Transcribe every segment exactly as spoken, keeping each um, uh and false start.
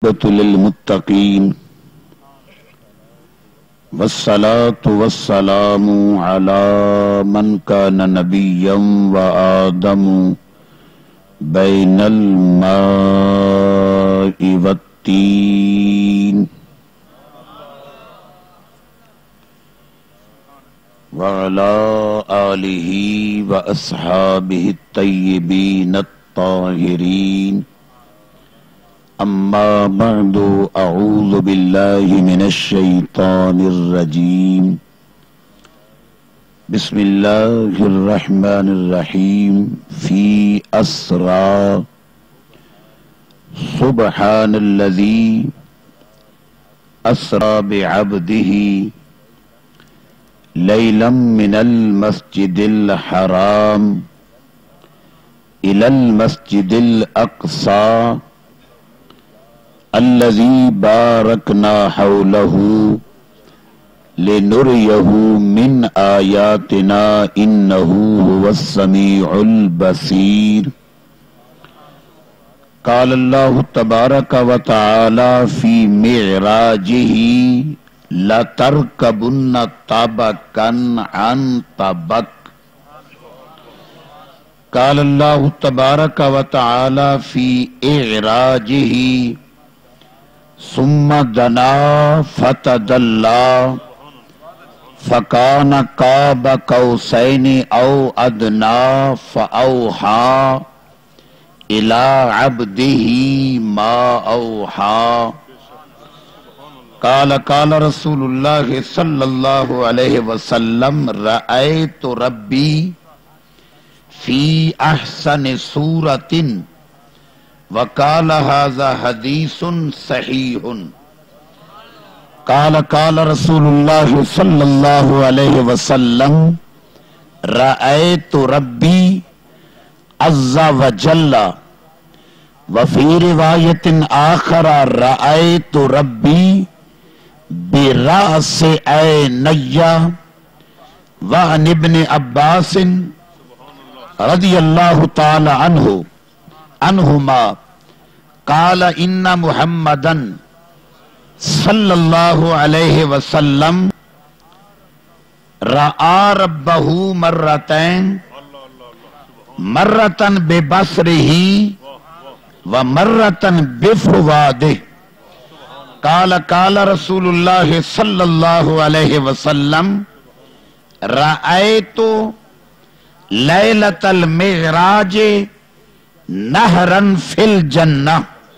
والعاقبة للمتقين والصلاة والسلام على من كان نبيا وآدم بين الماء والتين وعلى آله وأصحابه الطيبين الطاهرين أما بعد أعوذ بالله من الشيطان الرجيم بسم الله الرحمن الرحيم في أسرى سبحان الذي أسرى بعبده ليلا من المسجد الحرام إلى المسجد الأقصى الذي باركنا حوله لنريه من آياتنا إنه هو السميع البصير قال الله تبارك وتعالى في معراجه لَتَرْكَبُنَّ طَبَقًا عَنْ طَبَقٍ قال الله تبارك وتعالى في إعراجه ثم دنا فتدلى فكان قاب قوسين أو أدنى فأوحى إلى عبده ما أوحى قال قال رسول الله صلى الله عليه وسلم رأيت ربي في أحسن صورة وقال هذا حديث صحيح قال قال رسول الله صلى الله عليه وسلم رأيت ربي عز وجل وفي رواية آخر رأيت ربي برأس عینی وعن ابن عباس رضی اللہ تعالی عنہ عنہما قال ان محمدا صلی اللہ علیہ وسلم رآ ربہ مرتين مرتن ببصرہ ومرتن بفؤادہ قال قال رسول اللہ صلی اللہ علیہ وسلم رأیت لیلۃ المعراج نہرا فی الجنہ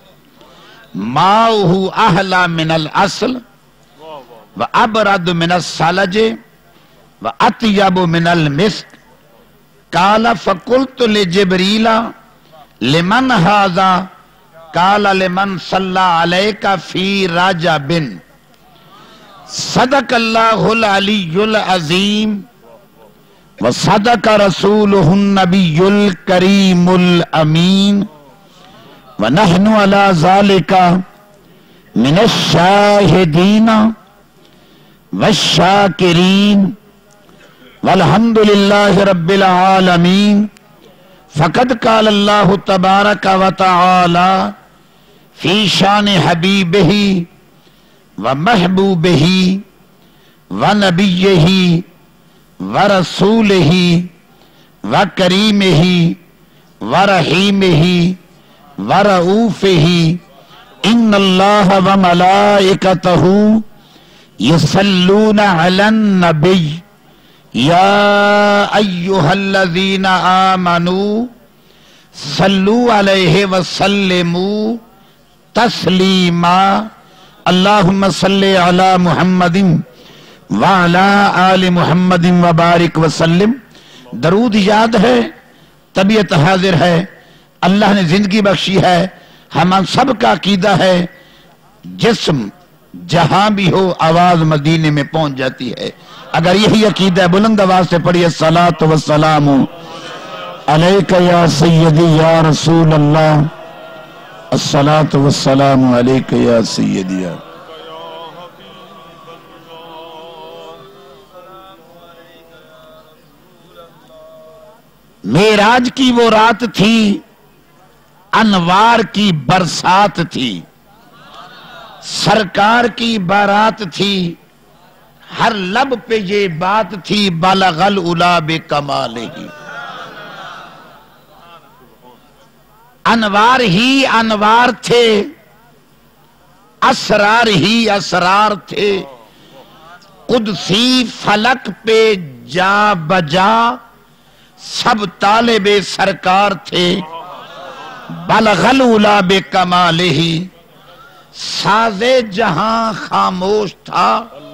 ماؤہ احلی من العسل وابرد من الثلج واطیب من المسک قال فقلت لجبریل لمن ھذا قال لمن صلى عليك في رجب صدق الله العلي العظيم وصدق رسوله النبي الكريم الأمين ونحن على ذلك من الشاهدين والشاكرين والحمد لله رب العالمين فقد قال الله تبارك وتعالى في شان حبيبه ومحبوبه ونبيه ورسوله وكريمه ورحيمه ورؤوفه إن الله وملائكته يصلون على النبي یا ایہا الذین آمنوا صلوا علیہ وسلموا تسلیما اللہم صلی علی محمد وعلی آل محمد وبارک وسلم. درود یاد ہے، طبیعت حاضر ہے، اللہ نے زندگی بخشی ہے، ہم سب کا عقیدہ ہے جسم جہاں بھی ہو آواز مدینے میں پہنچ جاتی ہے. اگر یہی عقیدہ ہے بلند آواز سے پڑھیے الصلاۃ والسلام علیک یا سیدی یا رسول اللہ، الصلاۃ والسلام علیک یا سیدی. معراج کی وہ رات تھی، انوار کی برسات تھی. سرکار کی بارات تھی، ہر لب پہ یہ بات تھی، بلغ العلا بکمالہ، انوار ہی انوار تھے، اسرار ہی اسرار تھے، قدسی فلک پہ جا بجا سب طالب سرکار تھے، بلغ العلا بکمالہ، ساز جہاں خاموش تھا،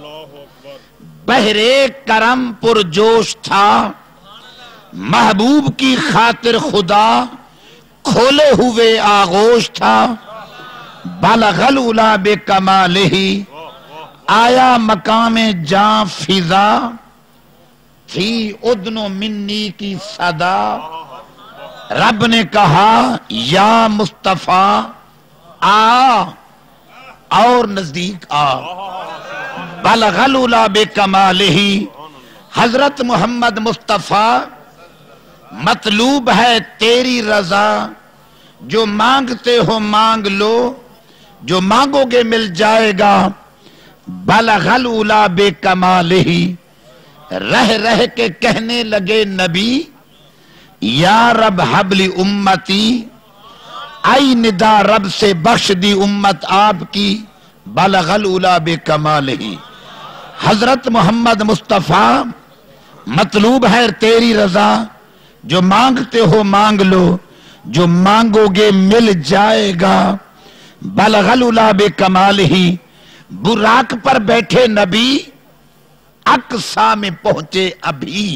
بحر کرم پرجوش تھا، محبوب کی خاطر خدا کھولے ہوئے آغوش تھا، بلغ العلا بکمالہ، آیا مقام جاں فضا، تھی اذن منی کی صدا، رب نے کہا یا مصطفیٰ آ اور نزدیک آ، بلغ العلا بکمالہ، حضرت محمد مصطفیٰ مطلوب ہے تیری رضا، جو مانگتے ہو مانگ لو، جو مانگو گے مل جائے گا، بلغ العلا بکمالہ، رہ رہ کے کہنے لگے نبی یا رب حب لی امتی، آئی ندا رب سے بخش دی امت آپ کی، بلغ العلا بکمالہ، حضرت محمد مصطفیٰ مطلوب ہے تیری رضا، جو مانگتے ہو مانگ لو، جو مانگو گے مل جائے گا، بلغ العلا بکمالہ، براق پر بیٹھے نبی اقصا میں پہنچے ابھی،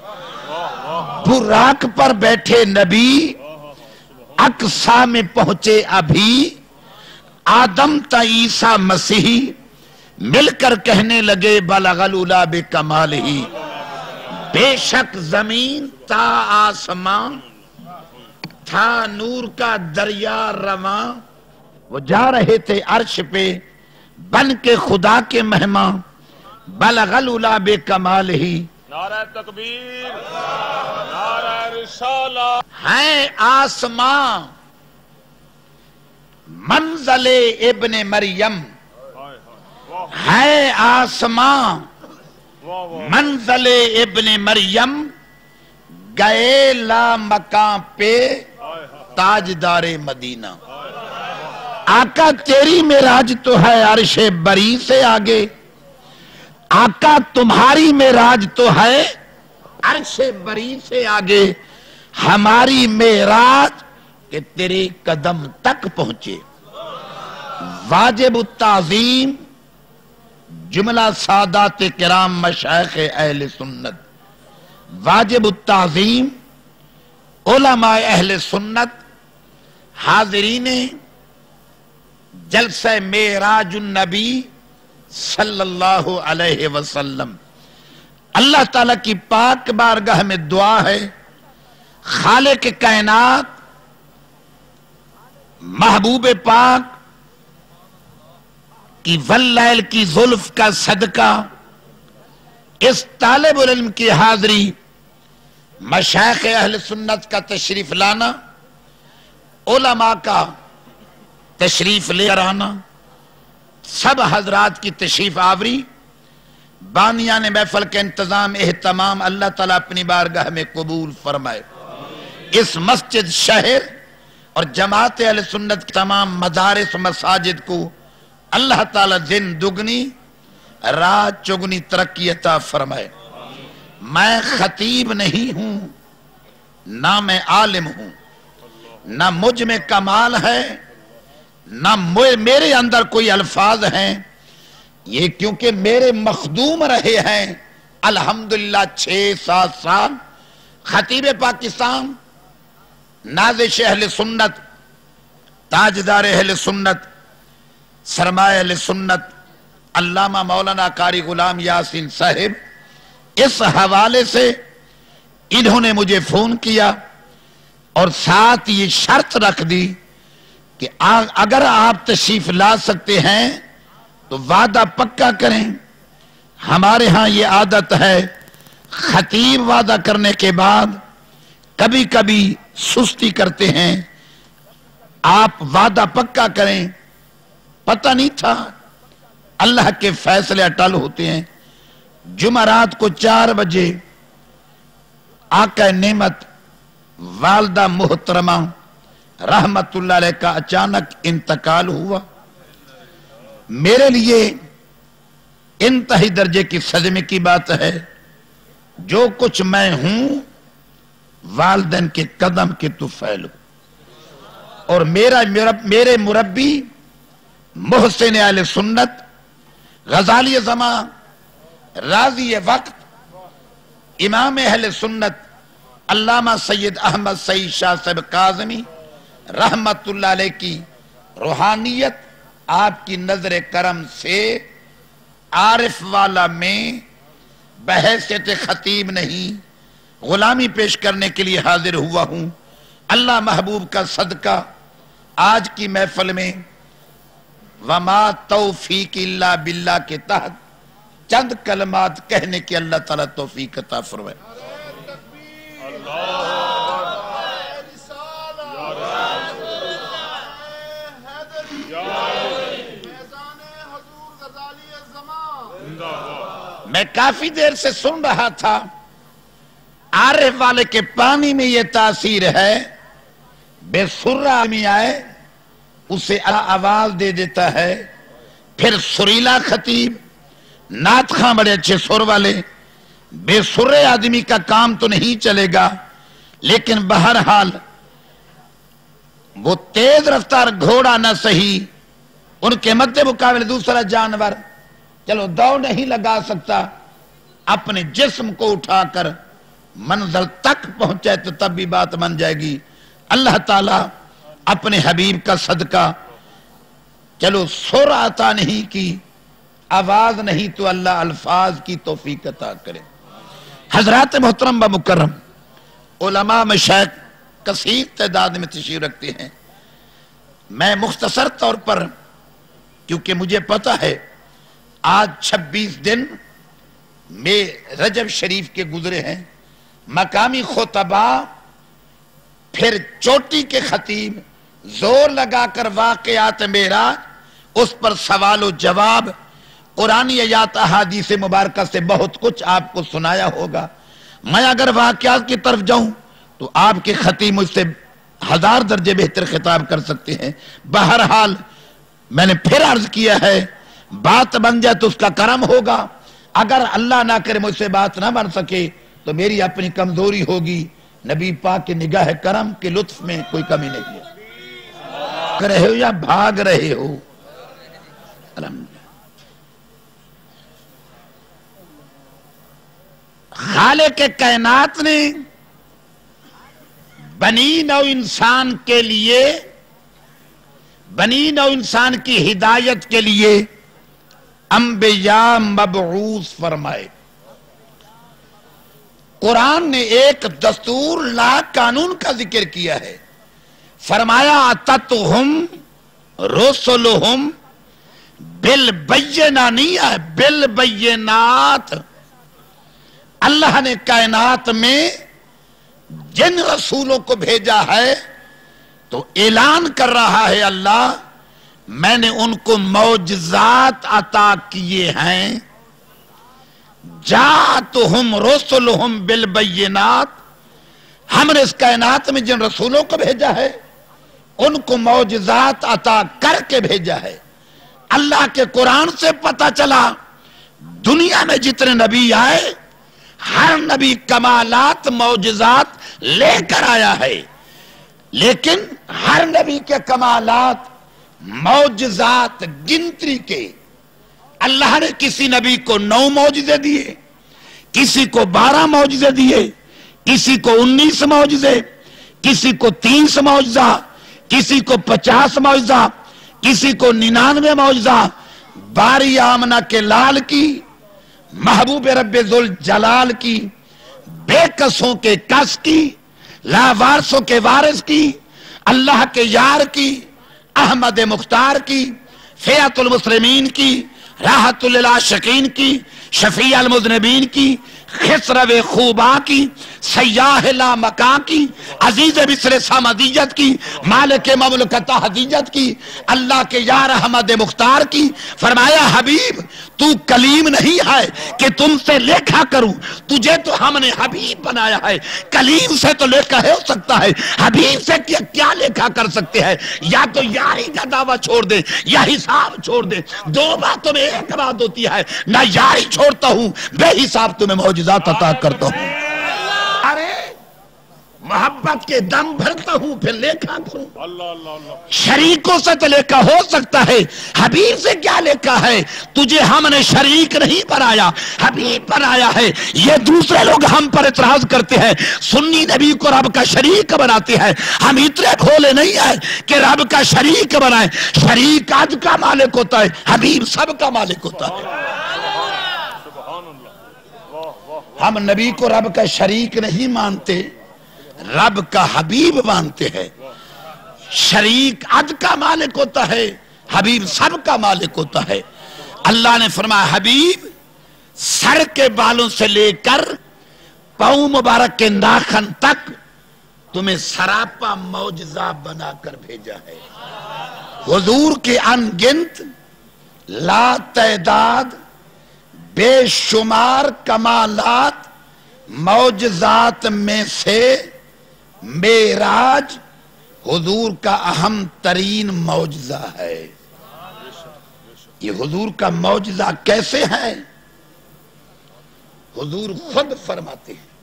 براق پر بیٹھے نبی اقصا میں پہنچے ابھی، آدم تا عیسیٰ مسیح مل کر کہنے لگے بلغ العلا بکمالہ، بے شک زمین تا آسمان تھا نور کا دریا رواں، وہ جا رہے تھے عرش پہ بن کے خدا کے مہمان، بلغ العلا بکمالہ، نعرہ تکبیر، نعرہ رسالہ، ہے آسمان منزل ابن مریم، ہے آسمان منزل ابن مریم، گئے لا مکان پہ تاجدار مدینہ، آقا تیری معراج تو ہے عرش بری سے آگے، آقا تمہاری معراج تو ہے عرش بری سے آگے، ہماری معراج کہ تیرے قدم تک پہنچے، واجب التعظیم جملہ سادات کرام مشائخ اہل سنت، واجب التعظیم علماء اہل سنت، حاضرین جلسہ معراج النبی صلی اللہ علیہ وسلم، اللہ تعالیٰ کی پاک بارگاہ میں دعا ہے، خالق کائنات محبوب پاک کی واللیل کی زلف کا صدقہ، اس طالب العلم کی حاضری، مشائخ اہل سنت کا تشریف لانا، علماء کا تشریف لے کر آنا، سب حضرات کی تشریف آوری، بانیان محفل کے انتظام اہتمام اللہ تعالیٰ اپنی بارگاہ میں قبول فرمائے، اس مسجد شہر اور جماعت اہل سنت کی تمام مدارس و مساجد کو اللہ تعالیٰ دن دگنی رات چگنی ترقی عطا فرمائے۔ میں خطیب نہیں ہوں، نہ میں عالم ہوں، نہ مجھ میں کمال ہے، نہ میرے اندر کوئی الفاظ ہیں، یہ کیونکہ میرے مخدوم رہے ہیں الحمدللہ چھ سات سال، خطیب پاکستان، نازش اہل سنت، تاجدار اہل سنت، سرمایہ اہل سنت، علامہ مولانا قاری غلام یاسین صاحب، اس حوالے سے انہوں نے مجھے فون کیا اور ساتھ یہ شرط رکھ دی کہ اگر آپ تشریف لا سکتے ہیں تو وعدہ پکا کریں۔ ہمارے ہاں یہ عادت ہے، خطیب وعدہ کرنے کے بعد کبھی کبھی سستی کرتے ہیں، آپ وعدہ پکا کریں پتہ نہیں تھا اللہ کے فیصلے اٹل ہوتے ہیں۔ جمعرات کو چار بجے آقا نعمت والدہ محترمہ رحمت اللہ علیہ کا اچانک انتقال ہوا۔ میرے لیے انتہائی درجے کی صدمے کی بات ہے۔ جو کچھ میں ہوں والدین کے قدم کے طفیل ہوں، اور میرا میرے مربی محسن اہل سنت غزالی زمان راضی وقت امام اہل سنت علامہ سید احمد سعید شاہ صاحب کاظمی رحمت اللہ علیہ کی روحانیت آپ کی نظر کرم سے عارف والا میں بحیثیت خطیب نہیں غلامی پیش کرنے کے لیے حاضر ہوا ہوں۔ اللہ محبوب کا صدقہ آج کی محفل میں وما توفیق الا باللہ کے تحت چند کلمات کہنے کی اللہ تعالیٰ توفیق عطا فرمائے۔ میں کافی دیر سے سن رہا تھا، عارف والے کے پانی میں یہ تاثیر ہے، بے سر آدمی آئے اسے آواز دے دیتا ہے، پھر سریلا خطیب نعت خاں بڑے اچھے سر والے، بے سر آدمی کا کام تو نہیں چلے گا، لیکن بہرحال وہ تیز رفتار گھوڑا نہ صحیح، ان کے مد مقابل دوسرا جانور چلو دوڑ نہیں لگا سکتا، اپنے جسم کو اٹھا کر منزل تک پہنچے تو تب بھی بات بن جائے گی۔ اللہ تعالیٰ اپنے حبیب کا صدقہ چلو سر عطا نہیں کی، آواز نہیں تو اللہ الفاظ کی توفیق عطا کرے۔ حضرات محترم و مکرم، علماء مشائخ کثیر تعداد میں تشریف رکھتے ہیں۔ میں مختصر طور پر، کیونکہ مجھے پتا ہے آج چھبیس دن میں رجب شریف کے گزرے ہیں، مقامی خطبہ پھر چوٹی کے خطیب زور لگا کر واقعات معراج، اس پر سوال و جواب، قرآنی آیات احادیث مبارکہ سے بہت کچھ آپ کو سنایا ہوگا۔ میں اگر واقعات کی طرف جاؤں تو آپ کے خطیب مجھ سے ہزار درجے بہتر خطاب کر سکتے ہیں۔ بہرحال میں نے پھر عرض کیا ہے، بات بن جائے تو اس کا کرم ہوگا، اگر اللہ نہ کرے مجھ سے بات نہ بن سکے تو میری اپنی کمزوری ہوگی۔ نبی پاک کے نگاہ کرم کے لطف میں کوئی کمی نہیں ہے۔ کر رہے ہو یا بھاگ رہے ہو؟ الحمدللہ۔ خالق کائنات نے بنی نو انسان کے لیے، بنی نو انسان کی ہدایت کے لیے انبیاء مبعوث فرمائے۔ قرآن نے ایک دستور لا قانون کا ذکر کیا ہے، فرمایا اتتہم رسلہم بالبینات، نہیں ہے بالبینات۔ اللہ نے کائنات میں جن رسولوں کو بھیجا ہے تو اعلان کر رہا ہے اللہ، میں نے ان کو معجزات عطا کیے ہیں۔ جاءتہم رسلہم بالبینات، ہم نے اس کائنات میں جن رسولوں کو بھیجا ہے ان کو معجزات عطا کر کے بھیجا ہے۔ اللہ کے قرآن سے پتہ چلا دنیا میں جتنے نبی آئے ہر نبی کمالات معجزات لے کر آیا ہے، لیکن ہر نبی کے کمالات معجزات گنتی کے، اللہ نے کسی نبی کو نو معجزے دیے، کسی کو بارہ معجزے دیے، کسی کو انیس معجزے، کسی کو تیس معجزہ، کسی کو پچاس معجزہ، کسی کو ننانوے معجزہ۔ باری آمنہ کے لال کی، محبوب رب ذوالجلال کی، بے کسوں کے کس کی، لاوارثوں کے وارث کی، اللہ کے یار کی، احمد مختار کی، فیعت المسلمین کی، راحت للعاشقین کی، شفیع المذنبین کی، خسرو خوبا کی، سیاہ لا مکان کی، عزیز مصر سامدیت کی، مالک مملکت حدیجت کی، اللہ کے یار احمد مختار کی. فرمایا حبیب تو کلیم نہیں ہے کہ تم سے لیکھا کروں، تجھے تو ہم نے حبیب بنایا ہے. کلیم سے تو لیکھا ہو سکتا ہے، حبیب سے کیا کیا لیکھا کر سکتے ہیں؟ یا تو یاری کا دعویٰ چھوڑ دے یا حساب چھوڑ دے. دو باتوں میں ایک بات ہوتی ہے، نہ یاری چھوڑتا ہوں بے حساب تمہیں معجزات عطا کرتا ہوں. ارے محبت کے دم بھرتا ہوں پھر لیکھا کروں. اللہ اللہ اللہ. شریکوں سے تو لیکھا ہو سکتا ہے، حبیب سے کیا لیکھا ہے؟ تجھے ہم نے شریک نہیں بنایا، حبیب بنایا ہے. یہ دوسرے لوگ ہم پر اعتراض کرتے ہیں، سنی نبی کو رب کا شریک بناتے ہیں. ہم اتنے بھولے نہیں ہیں کہ رب کا شریک بنائیں. شریک آج کا مالک ہوتا ہے، حبیب سب کا مالک ہوتا ہے. ہم نبی کو رب کا شریک نہیں مانتے، رب کا حبیب مانتے ہیں. شریک عد کا مالک ہوتا ہے، حبیب سب کا مالک ہوتا ہے. اللہ نے فرمایا حبیب سر کے بالوں سے لے کر پاؤں مبارک کے ناخن تک تمہیں سراپا معجزہ بنا کر بھیجا ہے. حضور کے ان گنت لا تعداد بے شمار کمالات معجزات میں سے معراج حضور کا اہم ترین معجزہ ہے. یہ حضور کا معجزہ کیسے ہے؟ حضور خود فرماتے ہیں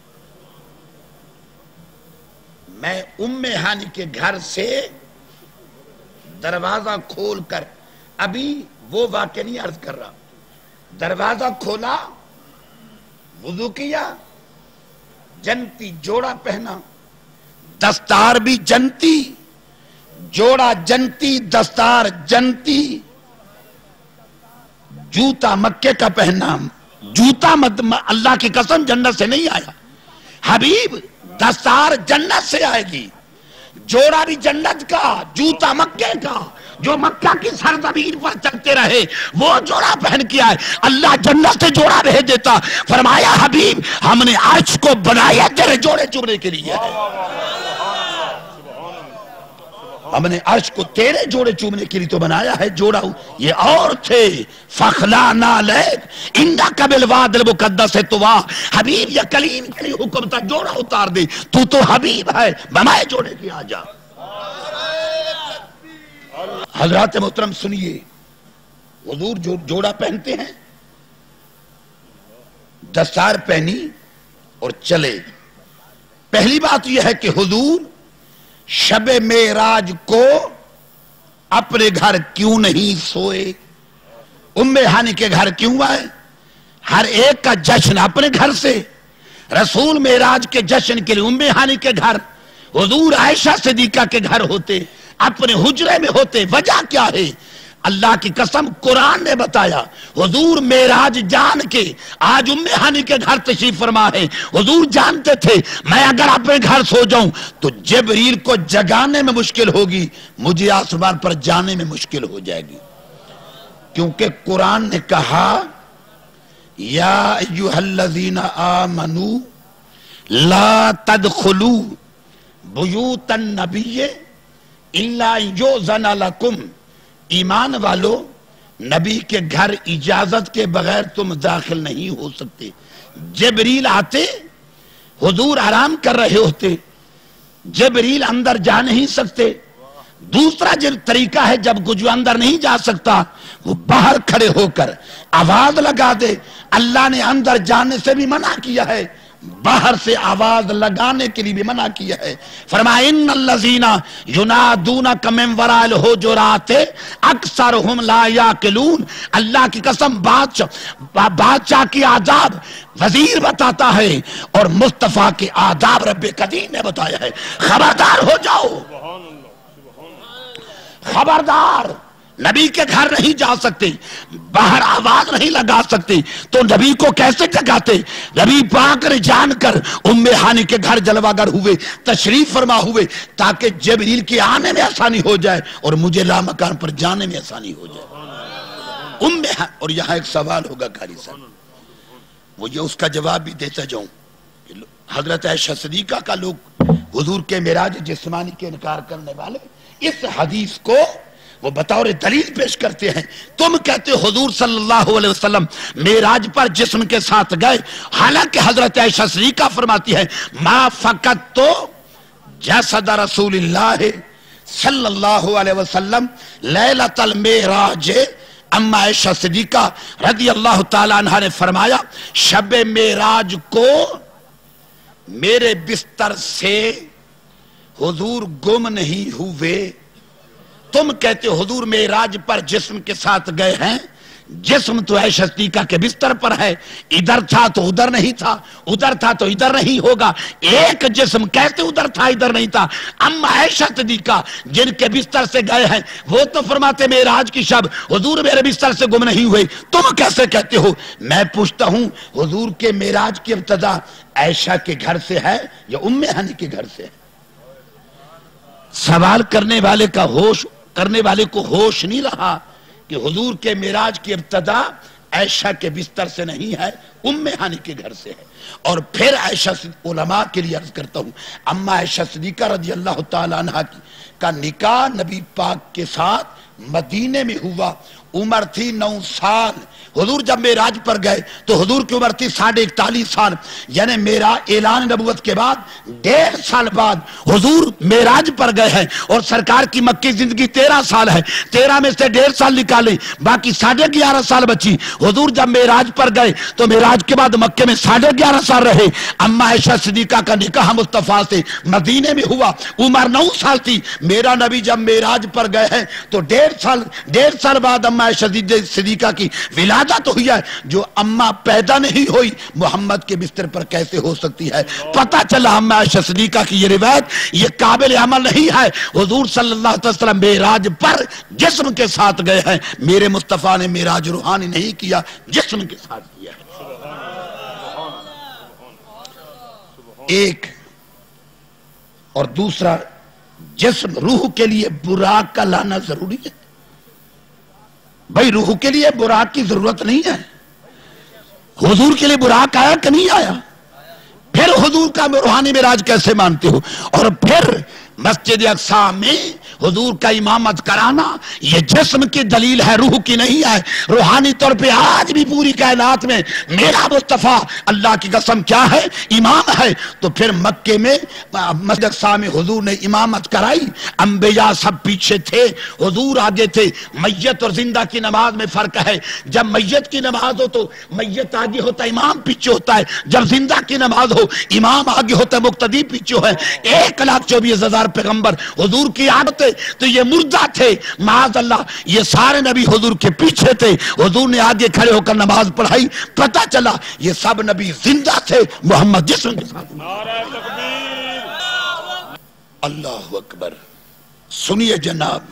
میں ام ہانی کے گھر سے دروازہ کھول کر، ابھی وہ واقعہ نہیں عرض کر رہا، دروازہ کھولا، وضو کیا، جنتی جوڑا پہنا، دستار بھی جنتی، جوڑا جنتی، دستار جنتی، جوتا مکے کا پہنا. جوتا مد اللہ کی قسم جنت سے نہیں آیا حبیب، دستار جنت سے آئے گی، جوڑا بھی جنت کا، جوتا مکے کا، جو مکہ کی سرزمین پر چلتے رہے وہ جوڑا پہن کے آئے. اللہ جنت سے جوڑا بھیج دیتا. فرمایا حبیب ہم نے عرش کو بنایا تیرے جوڑے چومنے کے لیے، ہم نے عرش کو تیرے جوڑے چومنے کے لیے تو بنایا ہے. جوڑا یہ اور تھے فخلانا لیک انک بالواد المقدس طویٰ. حبیب یا کلیم کے لیے حکم تھا جوڑا اتار دے، تو تو حبیب ہے بنائے جوڑے کی آ جا. حضرات محترم سنیے، حضور جو جوڑا پہنتے ہیں، دستار پہنی اور چلے. پہلی بات یہ ہے کہ حضور شب معراج کو اپنے گھر کیوں نہیں سوئے؟ ام ہانی کے گھر کیوں آئے؟ ہر ایک کا جشن اپنے گھر سے. رسول معراج کے جشن کے لیے ام ہانی کے گھر، حضور عائشہ صدیقہ کے گھر ہوتے، اپنے حجرے میں ہوتے. وجہ کیا ہے؟ اللہ کی قسم قرآن نے بتایا. حضور معراج جان کے آج ام ہانی کے گھر تشریف فرما ہے. حضور جانتے تھے میں اگر اپنے گھر سو جاؤں تو جبریل کو جگانے میں مشکل ہوگی، مجھے آسمان پر جانے میں مشکل ہو جائے گی. کیونکہ قرآن نے کہا یا ایھا الذین آمنوا لا تدخلوا بیوت النبی الا یؤذن لکم. ایمان والو نبی کے گھر اجازت کے بغیر تم داخل نہیں ہو سکتے. جبریل آتے، حضور آرام کر رہے ہوتے، جبریل اندر جا نہیں سکتے. دوسرا جو طریقہ ہے جب جو اندر نہیں جا سکتا وہ باہر کھڑے ہو کر آواز لگا دے. اللہ نے اندر جانے سے بھی منع کیا ہے، باہر سے آواز لگانے کے لیے بھی منع کیا ہے. فرمایا ان الذین ینادونک من وراء الحجرات اکثرهم لا یعقلون. اللہ کی قسم بادشاہ بادشاہ کی آداب وزیر بتاتا ہے اور مصطفیٰ کے آداب رب قدیم نے بتایا ہے. خبردار ہو جاؤ، خبردار. نبی کے گھر نہیں جا سکتے، باہر آواز نہیں لگا سکتے، تو نبی کو کیسے جگاتے؟ نبی پاک نے جان کر ام ہانی کے گھر جلوہ گر ہوئے، تشریف فرما ہوئے تاکہ جبریل کے آنے میں آسانی ہو جائے اور مجھے لامکان پر جانے میں آسانی ہو جائے. ام اور یہاں ایک سوال ہوگا قاری صاحب، وہ یہ اس کا جواب بھی دیتا جاؤں کہ حضرت عائشہ صدیقہ کا لوگ حضور کے معراج جسمانی کے انکار کرنے والے اس حدیث کو وہ بطور دلیل پیش کرتے ہیں. تم کہتے حضور صلی اللہ علیہ وسلم معراج پر جسم کے ساتھ گئے، حالانکہ حضرت عائشہ صدیقہ فرماتی ہے ما فقط تو جسد رسول اللہ صلی اللہ علیہ وسلم لیلۃ المعراج. اما عائشہ صدیقہ رضی اللہ تعالیٰ عنہ نے فرمایا شب معراج کو میرے بستر سے حضور گم نہیں ہوئے. تم کہتے حضور معراج پر جسم کے ساتھ گئے ہیں، جسم تو عائشہ صدیقہ کے بستر پر ہے، ادھر تھا تو ادھر نہیں تھا، ادھر تھا تو ادھر نہیں ہوگا. ایک جسم کیسے ادھر تھا ادھر نہیں تھا؟ اما عائشہ صدیقہ جن کے بستر سے گئے ہیں وہ تو فرماتے معراج کی شب حضور میرے بستر سے گم نہیں ہوئے، تم کیسے کہتے ہو؟ میں پوچھتا ہوں حضور کے معراج کی ابتدا عائشہ کے گھر سے ہے یا ام ہانی کے گھر سے ہے؟ سوال کرنے والے کا ہوش کرنے والے کو ہوش نہیں رہا کہ حضور کے معراج کی ابتدا عائشہ کے بستر سے نہیں ہے، ام ہانی کے گھر سے ہے. اور پھر عائشہ علماء کے لیے عرض کرتا ہوں اما عائشہ صدیقہ رضی اللہ تعالی عنہ کا نکاح نبی پاک کے ساتھ مدینے میں ہوا. عمر تھی نو سال. حضور جب معراج پر گئے تو حضور کی عمر تھی ساڑھے اکتالیس سال، یعنی میرا اعلان نبوت کے بعد ڈیڑھ سال بعد حضور معراج پر گئے ہیں. اور سرکار کی مکی زندگی تیرہ سال ہے، تیرہ میں سے ڈیڑھ سال نکالے باقی ساڑھے گیارہ سال بچی. حضور جب معراج پر گئے تو معراج کے بعد مکے میں ساڑھے گیارہ سال رہے. اما عائشہ صدیقہ کا نکاح مصطفیٰ سے مدینے میں ہوا. عمر نو سال تھی. میرا نبی جب معراج پر گئے ہیں تو ڈیڑھ سال ڈیڑھ سال بعد اما عائشہ صدیقہ کی ولادت ہوئی ہے. جو اما پیدا نہیں ہوئی محمد کے بستر پر کیسے ہو سکتی ہے؟ پتہ چلا اما عائشہ صدیقہ کی یہ روایت یہ قابل عمل نہیں ہے. حضور صلی اللہ علیہ وسلم معراج پر جسم کے ساتھ گئے ہیں. میرے مصطفیٰ نے معراج روحانی نہیں کیا، جسم کے ساتھ کیا ہے. ایک اور دوسرا، جسم روح کے لیے براق کا لانا ضروری ہے. بھائی روح کے لیے براق کی ضرورت نہیں ہے. حضور کے لیے براق آیا کہ نہیں آیا؟ پھر حضور کا روحانی معراج کیسے مانتے ہو؟ اور پھر مسجد اقصی میں حضور کا امامت کرانا یہ جسم کی دلیل ہے، روح کی نہیں ہے. روحانی طور پہ آج بھی پوری کائنات میں میرا مصطفیٰ اللہ کی قسم کیا ہے؟ امام ہے. تو پھر مکے میں مسجد اقصی میں حضور نے امامت کرائی. انبیاء سب پیچھے تھے، حضور آگے تھے. میت اور زندہ کی نماز میں فرق ہے. جب میت کی نماز ہو تو میت آگے ہوتا ہے، امام پیچھے ہوتا ہے. جب زندہ کی نماز ہو امام آگے ہوتا ہے، مقتدی پیچھے ہے. ایک لاکھ چوبیس ہزار پیغمبر حضور کی عادت تو یہ مردہ تھے، معاذ اللہ یہ سارے نبی حضور کے پیچھے تھے. حضور نے آگے کھڑے ہو کر نماز پڑھائی. پتہ چلا یہ سب نبی زندہ تھے، محمد جسم کے ساتھ. نعرہ تکبیر. اللہ اکبر. سنیے جناب،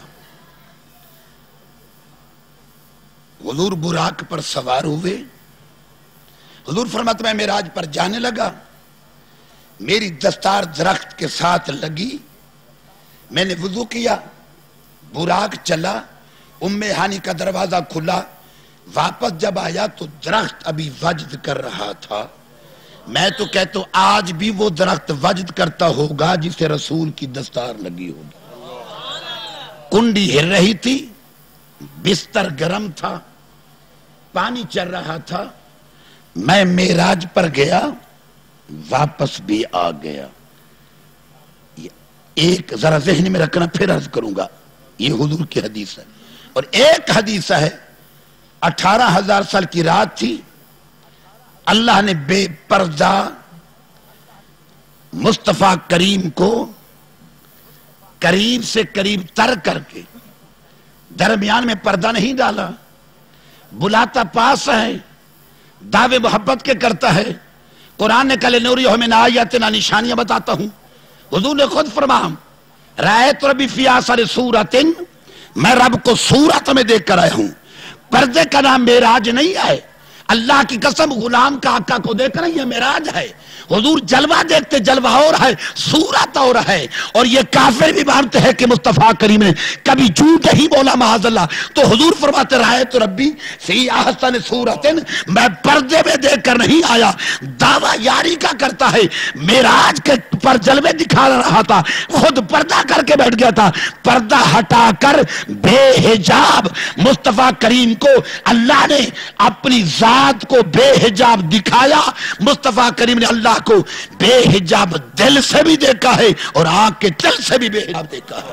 حضور براق پر سوار ہوئے. حضور فرماتے میں معراج پر جانے لگا، میری دستار درخت کے ساتھ لگی، میں نے وضو کیا، براق چلا، ام ہانی کا دروازہ کھلا. واپس جب آیا تو درخت ابھی وجد کر رہا تھا. میں تو کہتا ہوں آج بھی وہ درخت وجد کرتا ہوگا جسے رسول کی دستار لگی ہوگی. کنڈی ہل رہی تھی، بستر گرم تھا، پانی چل رہا تھا. میں معراج پر گیا، واپس بھی آ گیا. ایک ذرا ذہن میں رکھنا، پھر عرض کروں گا. یہ حضور کی حدیث ہے. اور ایک حدیث ہے اٹھارہ ہزار سال کی رات تھی، اللہ نے بے پردہ مصطفیٰ کریم کو قریب سے قریب تر کر کے درمیان میں پردہ نہیں ڈالا. بلاتا پاس ہے، دعوے محبت کے کرتا ہے. قرآن نے کہا نوریہ من آیاتنا، نشانیاں بتاتا ہوں. حضور نے خود فرمایا رأیت ربی فی آثار صورت، میں رب کو صورت میں دیکھ کر آیا ہوں. پردے کا نام معراج نہیں ہے. اللہ کی قسم غلام کا آقا کو دیکھ رہے ہیں، یہ معراج ہے۔ حضور جلوہ دیکھتے، جلوہ اور ہے، صورت اور ہے، اور یہ کافر بھی مانتے ہیں کہ مصطفیٰ کریم نے کبھی جھوٹ نہیں بولا معاذ اللہ۔ تو حضور فرماتے رہے تو ربی فی احسن صورت، میں پردے میں دیکھ کر نہیں آیا، دعویٰ یاری کا کرتا ہے، معراج کے پر جلوے دکھا رہا تھا، خود پردہ کر کے بیٹھ گیا تھا۔ پردہ ہٹا کر بے حجاب مصطفیٰ کریم کو اللہ نے اپنی ذات کو بے حجاب دکھایا۔ مصطفیٰ کریم نے اللہ کو بے حجاب دل سے بھی دیکھا ہے اور آنکھ کے دل سے بھی بے حجاب دیکھا ہے۔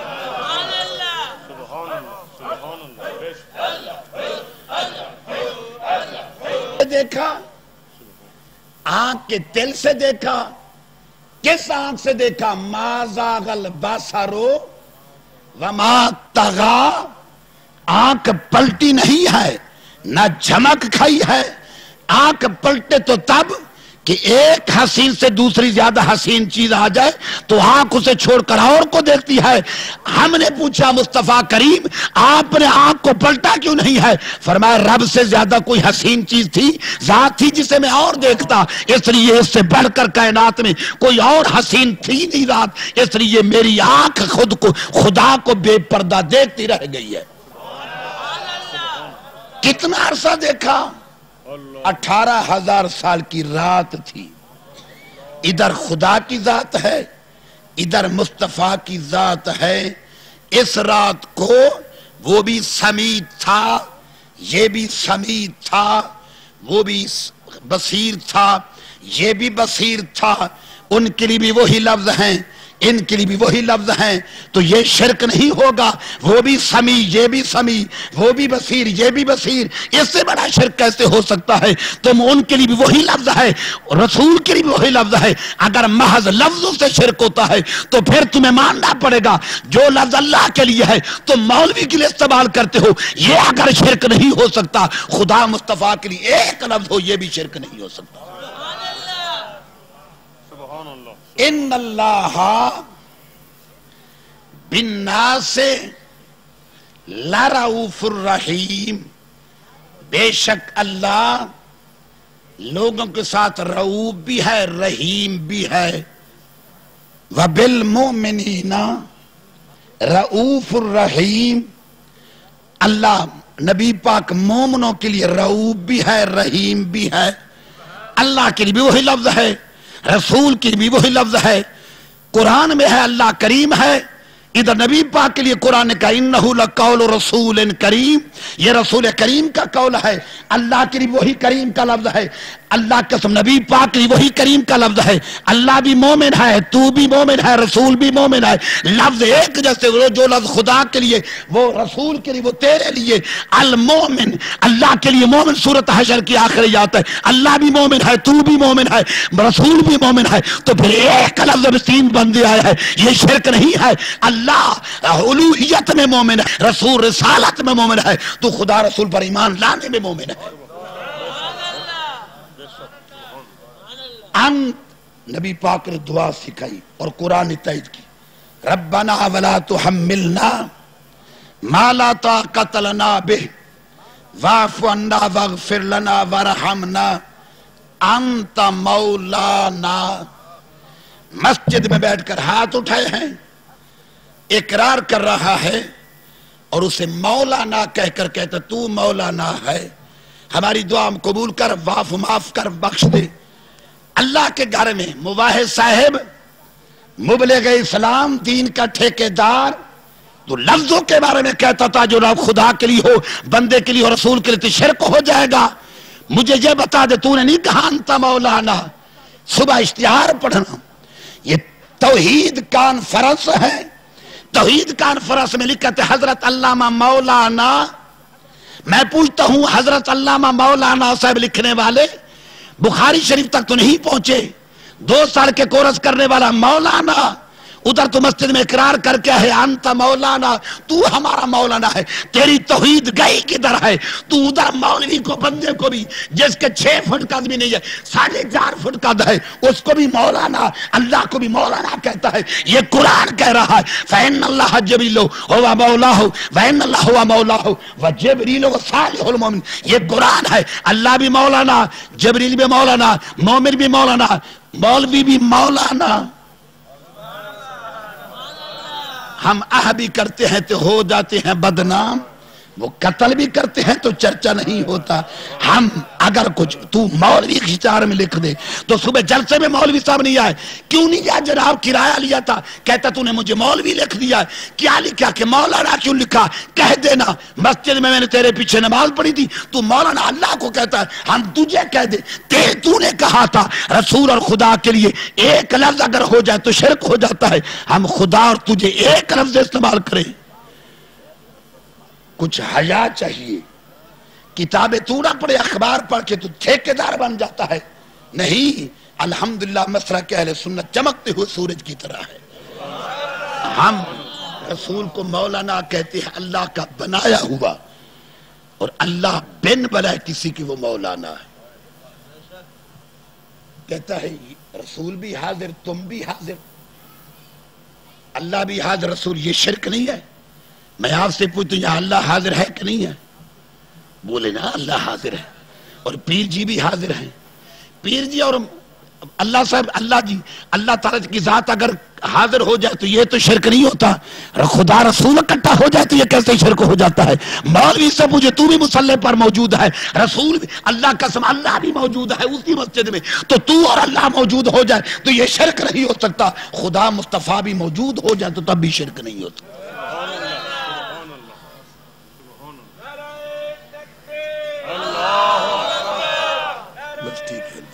دیکھا، آنکھ کے دل سے دیکھا۔ کس آنکھ سے دیکھا؟ ما زاغ البصر وما طغی، آنکھ پلٹی نہیں ہے، نہ جھمک کھائی ہے۔ آنکھ پلٹے تو تب کہ ایک حسین سے دوسری زیادہ حسین چیز آ جائے تو آنکھ اسے چھوڑ کر اور کو دیکھتی ہے۔ ہم نے پوچھا مصطفیٰ کریم آپ نے آنکھ کو پلٹا کیوں نہیں ہے؟ فرمایا رب سے زیادہ کوئی حسین چیز تھی، ذات تھی جسے میں اور دیکھتا، اس لیے اس سے بڑھ کر کائنات میں کوئی اور حسین تھی نہیں ذات، اس لیے میری آنکھ خود کو خدا کو بے پردہ دیکھتی رہ گئی ہے۔ کتنا عرصہ دیکھا؟ اٹھارہ ہزار سال کی رات تھی۔ ادھر خدا کی ذات ہے، ادھر مصطفیٰ کی ذات ہے۔ اس رات کو وہ بھی سمیع تھا، یہ بھی سمیع تھا، وہ بھی بصیر تھا، یہ بھی بصیر تھا۔ ان کے لیے بھی وہی لفظ ہیں، ان کے لیے بھی وہی لفظ ہیں، تو یہ شرک نہیں ہوگا۔ وہ بھی سمیع، یہ بھی سمیع، وہ بھی بصیر، یہ بھی بصیر، اس سے بڑا شرک کیسے ہو سکتا ہے؟ تم ان کے لیے بھی وہی لفظ ہے، رسول کے لیے بھی وہی لفظ ہے۔ اگر محض لفظوں سے شرک ہوتا ہے تو پھر تمہیں ماننا پڑے گا جو لفظ اللہ کے لیے ہے تم مولوی کے لیے استعمال کرتے ہو، یہ اگر شرک نہیں ہو سکتا، خدا مصطفیٰ کے لیے ایک لفظ ہو یہ بھی شرک نہیں ہو سکتا۔ ان اللہ بالناس لرؤوف الرحیم، بے شک اللہ لوگوں کے ساتھ رؤوف بھی ہے، رحیم بھی ہے۔ وبالمؤمنین رؤوف الرحیم، اللہ نبی پاک مومنوں کے لیے رؤوف بھی ہے، رحیم بھی ہے۔ اللہ کے لیے بھی وہی لفظ ہے، رسول کی بھی وہی لفظ ہے۔ قرآن میں ہے اللہ کریم ہے، ادھر نبی پاک کے لیے قرآن نے کہا انہو لقول رسول کریم، یہ رسول کریم کا قول ہے۔ اللہ کے لیے وہی کریم کا لفظ ہے، اللہ قسم نبی پاک کے لیے وہی کریم کا لفظ ہے۔ اللہ بھی مومن ہے، تو بھی مومن ہے، رسول بھی مومن ہے، لفظ ایک جیسے، جو لفظ خدا کے لیے وہ رسول کے لیے وہ تیرے لیے۔ المومن، اللہ کے لیے مومن سورۃ حشر کی آخری آیت ہے، اللہ بھی مومن ہے، تو بھی مومن ہے، رسول بھی مومن ہے، تو پھر ایک لفظ میں تین بندے آیا ہے، یہ شرک نہیں ہے۔ اللہ الوہیت میں مومن ہے، رسول رسالت میں مومن ہے، تو خدا رسول پر ایمان لانے میں مومن ہے۔ ان نبی پاک نے دعا سکھائی اور قرآن نے تائید کی، ربنا ولا تحملنا ما لا طاقت لنا به واعف عنا واغفر لنا وارحمنا انت مولانا۔ مسجد میں بیٹھ کر ہاتھ اٹھائے ہیں، اقرار کر رہا ہے اور اسے مولانا کہہ کر کہتا تو مولانا ہے، ہماری دعا قبول کر، واف معاف کر، بخش دے۔ اللہ کے گھر میں مواحد صاحب، مبلغ اسلام، دین کا ٹھیکیدار، تو لفظوں کے بارے میں کہتا تھا جو رب خدا کے لیے ہو، بندے کے لیے ہو، رسول کے لیے، تو شرک ہو جائے گا۔ مجھے یہ بتا دے، تو نے نہیں کہا انت مولانا۔ صبح اشتہار پڑھنا، یہ توحید کانفرنس ہے، توحید کانفرنس میں لکھا تھا حضرت علامہ مولانا۔ میں پوچھتا ہوں حضرت علامہ مولانا صاحب لکھنے والے بخاری شریف تک تو نہیں پہنچے، دو سال کے کورس کرنے والا مولانا، ادھر تو مسجد میں اقرار کر کے ہے انت مولانا، تو ہمارا مولانا ہے، تیری توحید گئی کدھر ہے؟ تو ادھر مولوی کو بندے کو بھی جس کے چھ فٹ کا بھی نہیں ہے، ساڑھے چار فٹ کا ہے، اس کو بھی مولانا، اللہ کو بھی مولانا کہتا ہے۔ یہ قرآن کہہ رہا ہے فَإِنَّ اللَّهَ جَبْرِيلُ هُوَ مَوْلَاهُ وَإِنَّ اللَّهَ هُوَ مَوْلَاهُ وَجِبْرِيلُ وَصَالِحُ الْمُؤْمِنِينَ۔ یہ قرآن ہے، اللہ بھی مولانا، جبریل بھی مولانا، مومن بھی مولانا، مولوی بھی مولانا۔ ہم آہ بھی کرتے ہیں تو ہو جاتے ہیں بدنام، وہ قتل بھی کرتے ہیں تو چرچا نہیں ہوتا۔ ہم اگر کچھ تو مولوی اختصار میں لکھ دے تو صبح جلسے میں مولوی صاحب نہیں آئے، کیوں نہیں آئے جناب؟ کرایہ لیا تھا، کہتا تو نے مجھے مولوی لکھ دیا ہے، کیا لکھا کہ مولانا کیوں لکھا؟ کہہ دینا مسجد میں میں نے تیرے پیچھے نماز پڑھی تھی، تو مولانا اللہ کو کہتا ہے، ہم تجھے کہہ دے تے تو نے کہا تھا رسول اور خدا کے لیے ایک لفظ اگر ہو جائے تو شرک ہو جاتا ہے، ہم خدا اور تجھے ایک لفظ استعمال کریں۔ کچھ حیا چاہیے، کتابیں تو نہ پڑھے، اخبار پڑھ کے تو ٹھیکیدار بن جاتا ہے، نہیں۔ الحمدللہ مسلک اہل سنت چمکتے ہوئے سورج کی طرح ہے۔ ہم رسول کو مولانا کہتے ہیں، اللہ کا بنایا ہوا، اور اللہ بن بنائے کسی کی وہ مولانا ہے۔ کہتا ہے رسول بھی حاضر، تم بھی حاضر، اللہ بھی حاضر، رسول، یہ شرک نہیں ہے؟ میں آپ سے پوچھتا ہوں، اللہ حاضر ہے کہ نہیں ہے؟ بولے نا اللہ حاضر ہے، اور پیر جی بھی حاضر ہیں۔ پیر جی اور اللہ صاحب، اللہ جی، اللہ تعالیٰ کی ذات اگر حاضر ہو جائے تو یہ تو شرک نہیں ہوتا، خدا رسول اکٹھا ہو جائے تو یہ کیسے شرک ہو جاتا ہے؟ مولوی سے مجھے تو بھی مصلی پر موجود ہے، رسول بھی، اللہ قسم اللہ بھی موجود ہے اسی مسجد میں، تو تو اور اللہ موجود ہو جائے تو یہ شرک نہیں ہو سکتا، خدا مصطفیٰ بھی موجود ہو جائے تو تب بھی شرک نہیں ہوتا۔ بس ٹھیک ہے،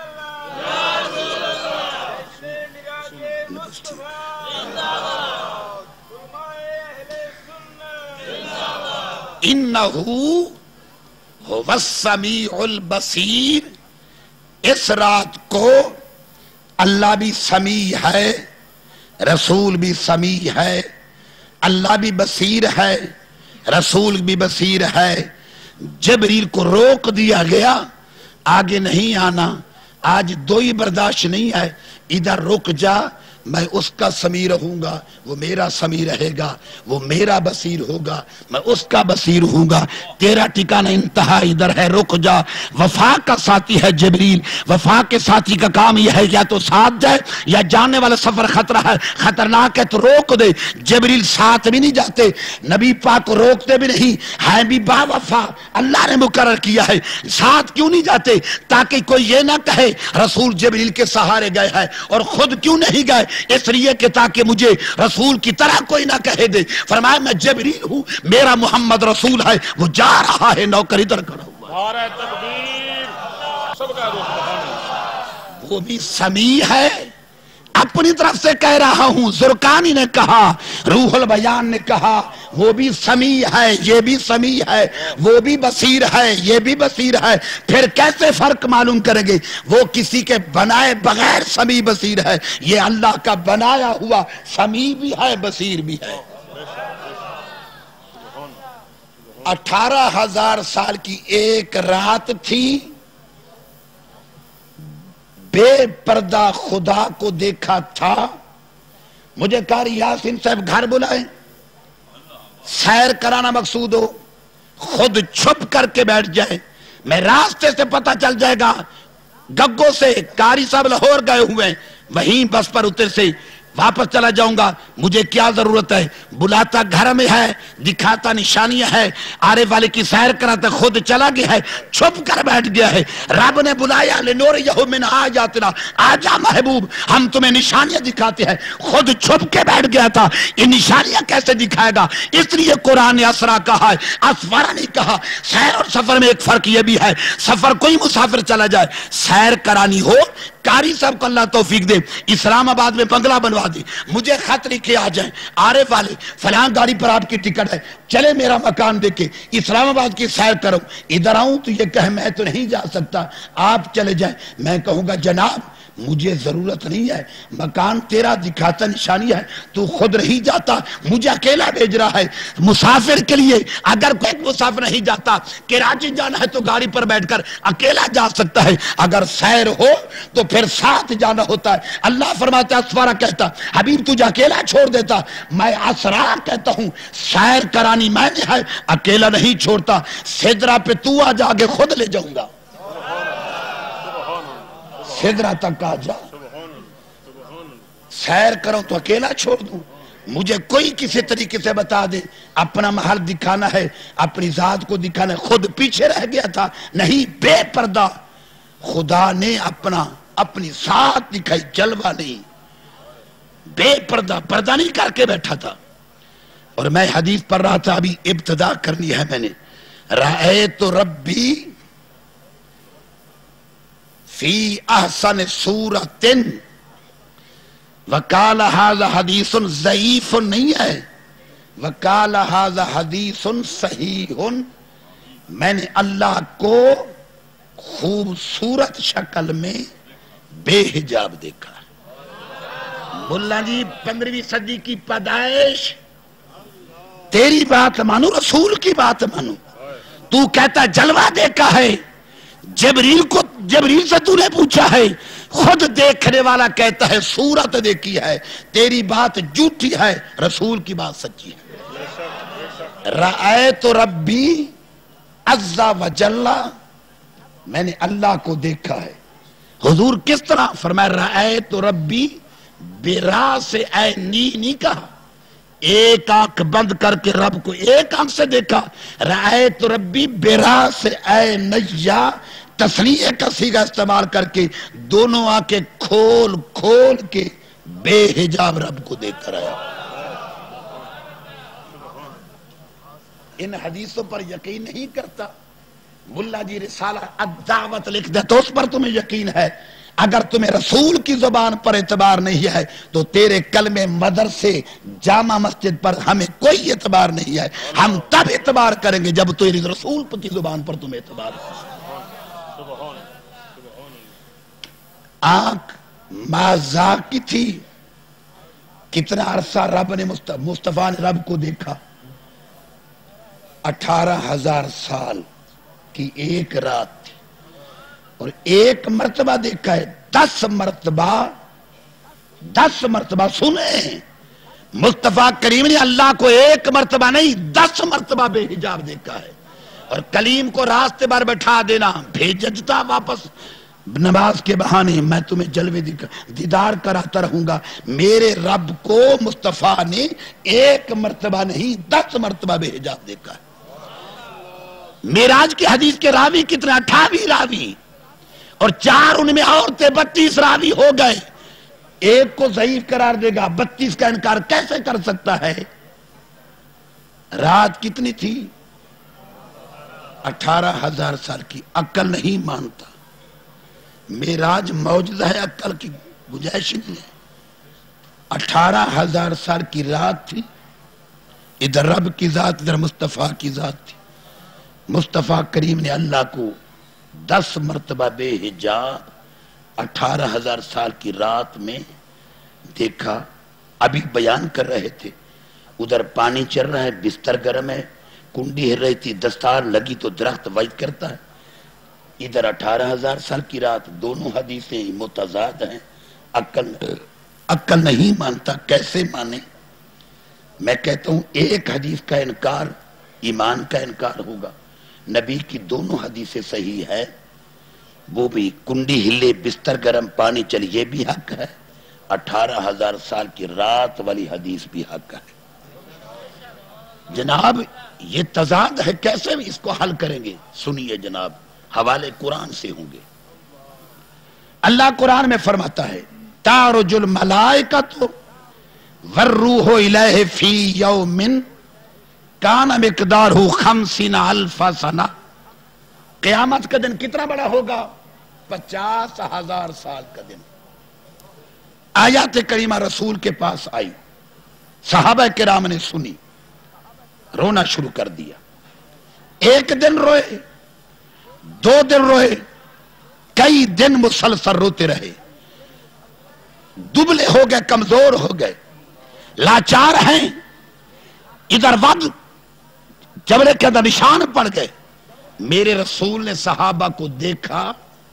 انہو هو السمیع البصیر۔ اس رات کو اللہ بھی سمیع ہے، رسول بھی سمیع ہے، اللہ بھی بصیر ہے، رسول بھی بصیر ہے۔ جبریل کو روک دیا گیا، آگے نہیں آنا، آج دو ہی برداشت نہیں ہے، ادھر رک جا، میں اس کا سمیع رہوں گا، وہ میرا سمیع رہے گا، وہ میرا بصیر ہوگا، میں اس کا بصیر ہوں گا، تیرا ٹھکانہ انتہا ادھر ہے، رک جا۔ وفا کا ساتھی ہے جبریل، وفا کے ساتھی کا کام یہ ہے یا تو ساتھ جائے یا جانے والا سفر خطرہ ہے، خطرناک ہے تو روک دے۔ جبریل ساتھ بھی نہیں جاتے، نبی پاک کو روکتے بھی نہیں، ہے بھی با وفا، اللہ نے مقرر کیا ہے، ساتھ کیوں نہیں جاتے؟ تاکہ کوئی یہ نہ کہے رسول جبریل کے سہارے گئے ہے، اور خود کیوں نہیں گئے؟ اس لیے کہ تاکہ مجھے رسول کی طرح کوئی نہ کہے دے۔ فرمایا میں جبریل ہوں، میرا محمد رسول ہے، وہ جا رہا ہے، نوکر ادھر کھڑا ہوا ہے۔ نعرہ تکبیر، سب کا دو سبحان اللہ۔ وہ بھی سمیع ہے، اپنی طرف سے کہہ رہا ہوں، زرقانی نے کہا، روح البیان نے کہا، وہ بھی سمیع ہے، یہ بھی سمیع ہے، وہ بھی بصیر ہے، یہ بھی بصیر ہے۔ پھر کیسے فرق معلوم کریں گے؟ وہ کسی کے بنائے بغیر سمیع بصیر ہے، یہ اللہ کا بنایا ہوا سمیع بھی ہے، بصیر بھی ہے۔ اٹھارہ ہزار سال کی ایک رات تھی، بے پردہ خدا کو دیکھا تھا۔ مجھے قاری یاسین صاحب گھر بلائیں، سیر کرانا مقصود ہو، خود چھپ کر کے بیٹھ جائے، میں راستے سے پتہ چل جائے گا، گگو سے قاری صاحب لاہور گئے ہوئے، وہیں بس پر اتر سے واپس چلا جاؤں گا، مجھے کیا ضرورت ہے؟ بلاتا گھر میں ہے، دکھاتا نشانیاں ہے، آرے والے کی سیر کراتا خود چلا گیا ہے، چھپ کر بیٹھ گیا ہے۔ رب نے بلایا لنوریہ من آیاتنا، آجا محبوب ہم تمہیں نشانیاں دکھاتے ہیں، خود چھپ کے بیٹھ گیا تھا، یہ نشانیاں کیسے دکھائے گا؟ اس لیے قرآن نے اسرا کہا ہے، اسفرا نہیں کہا۔ سیر اور سفر میں ایک فرق یہ بھی ہے، سفر کوئی مسافر چلا جائے، سیر کرانی ہو، قاری صاحب کو اللہ توفیق دے، اسلام آباد میں بنگلہ بنوا دے، مجھے خط لکھے آ جائیں، آرے والے فلاں گاڑی پر آپ کی ٹکٹ ہے، چلے میرا مکان دیکھے، اسلام آباد کی سیر کرو، ادھر آؤں تو یہ کہے میں تو نہیں جا سکتا، آپ چلے جائیں، میں کہوں گا جناب مجھے ضرورت نہیں ہے، مکان تیرا دکھاتا نشانی ہے، تو خود نہیں جاتا، مجھے اکیلا بھیج رہا ہے۔ مسافر کے لیے اگر کوئی مسافر نہیں جاتا، کراچی جانا ہے تو گاڑی پر بیٹھ کر اکیلا جا سکتا ہے، اگر سیر ہو تو پھر ساتھ جانا ہوتا ہے۔ اللہ فرماتا ہے، اسوارہ کہتا حبیب تجھے اکیلا چھوڑ دیتا، میں اسرا کہتا ہوں سیر کرانی میں نے ہے، اکیلا نہیں چھوڑتا، سدرہ پہ تو آ جا کے خود لے جاؤں گا، سدرہ تک آ جا، سیر کرو تو اکیلا چھوڑ دوں، مجھے کوئی کسی طریقے سے بتا دے، اپنا محل دکھانا ہے، اپنی ذات کو دکھانا ہے، خود پیچھے رہ گیا تھا، نہیں بے پردہ خدا نے اپنا اپنی ذات دکھائی، جلوہ نہیں، بے پردہ پردہ نہیں کر کے بیٹھا تھا۔ اور میں حدیث پڑھ رہا تھا، ابھی ابتدا کرنی ہے میں نے، رأیت ربی فی احسن صورت، وقال ھذا حدیث ضعیف نہیں ہے، وقال ھذا حدیث صحیح، میں نے اللہ کو خوبصورت شکل میں بے حجاب دیکھا۔ ملا جی پندرہویں صدی کی پیدائش، تیری بات مانو، رسول کی بات مانو، تو کہتا جلوہ دیکھا ہے، جبریل کو جبریل سے تو نے پوچھا ہے، خود دیکھنے والا کہتا ہے صورت دیکھی ہے، تیری بات جھوٹی ہے، رسول کی بات سچی ہے۔ رأیت ربی عز و جل، میں نے اللہ کو دیکھا ہے۔ حضور کس طرح فرمایا؟ رأیت ربی برا سے عینی نہیں کہا، ایک آنکھ بند کر کے رب کو ایک آنکھ سے دیکھا، رأیت ربی برا سے عینیا، تسلیہ کا صیغہ استعمال کر کے دونوں آنکھیں کھول کھول کے بے حجاب رب کو دیکھ کر آیا۔ ان حدیثوں پر یقین نہیں کرتا، ملا جی رسالہ الدعوت لکھ دے تو اس پر تمہیں یقین ہے، اگر تمہیں رسول کی زبان پر اعتبار نہیں ہے تو تیرے کلمے مدرسے جامع مسجد پر ہمیں کوئی اعتبار نہیں ہے، ہم تب اعتبار کریں گے جب تیری رسول کی زبان پر تمہیں اعتبار ہے۔ آنکھ مازا کی تھی، کتنا عرصہ رب نے مصطفیٰ نے رب کو دیکھا؟ اٹھارہ ہزار سال کی ایک رات تھی، اور ایک مرتبہ دیکھا ہے، دس مرتبہ دس مرتبہ سنیں، مصطفیٰ کریم نے اللہ کو ایک مرتبہ نہیں دس مرتبہ بے حجاب دیکھا ہے۔ اور کلیم کو راستے پر بٹھا دینا، بھیجتا واپس نماز کے بہانے، میں تمہیں جلوے دیدار کراتا رہوں گا، میرے رب کو مصطفیٰ نے ایک مرتبہ نہیں دس مرتبہ بے حجاب دیکھا ہے۔ معراج کی حدیث کے راوی کتنے؟ اٹھاوی راوی، اور چار ان میں عورتیں، بتیس راوی ہو گئے، ایک کو ضعیف قرار دے گا، بتیس کا انکار کیسے کر سکتا ہے؟ رات کتنی تھی؟ اٹھارہ ہزار سال کی، عقل نہیں مانتا، معراج معجزہ ہے، عقل کی گنجائش نہیں ہے۔ اٹھارہ ہزار سال کی رات تھی، ادھر رب کی ذات ادھر مصطفیٰ کی ذات تھی، مصطفیٰ کریم نے اللہ کو دس مرتبہ بے حجاب اٹھارہ ہزار سال کی رات میں دیکھا۔ ابھی بیان کر رہے تھے، ادھر پانی چل رہا ہے، بستر گرم ہے، کنڈی ہل رہی تھی، دستار لگی تو درخت وجد کرتا ہے، ادھر اٹھارہ ہزار سال کی رات، دونوں حدیثیں متضاد ہیں، عقل عقل نہیں مانتا، کیسے مانے؟ میں کہتا ہوں ایک حدیث کا انکار ایمان کا انکار ہوگا، نبی کی دونوں حدیثیں صحیح ہے، وہ بھی کنڈی ہلے بستر گرم پانی چل، یہ بھی حق ہے، اٹھارہ ہزار سال کی رات والی حدیث بھی حق ہے۔ جناب یہ تضاد ہے، کیسے اس کو حل کریں گے؟ سنیے جناب، حوالے قرآن سے ہوں گے۔ اللہ قرآن میں فرماتا ہے تعرج الملائکۃ والروح الیہ فی یوم کان مقدارہ خمسین الف سنہ، قیامت کا دن کتنا بڑا ہوگا؟ پچاس ہزار سال کا دن۔ آیات کریمہ رسول کے پاس آئی، صحابہ کرام نے سنی، رونا شروع کر دیا، ایک دن روئے، دو دن روئے، کئی دن مسلسل روتے رہے، दुबले हो गए, कमजोर हो गए, लाचार हैं। इधर वक्त चमड़े के अंदर निशान पड़ गए। मेरे रसूल ने सहाबा को देखा,